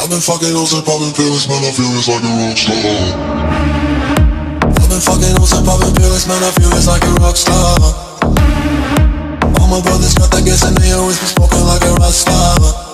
I've been fucking hoes and popping pills, man, I feel it's like a rock star. I've been fucking hoes and popping pills, man, I feel it's like a rock star. All my brothers got that gas and they always be smoking like a rock star.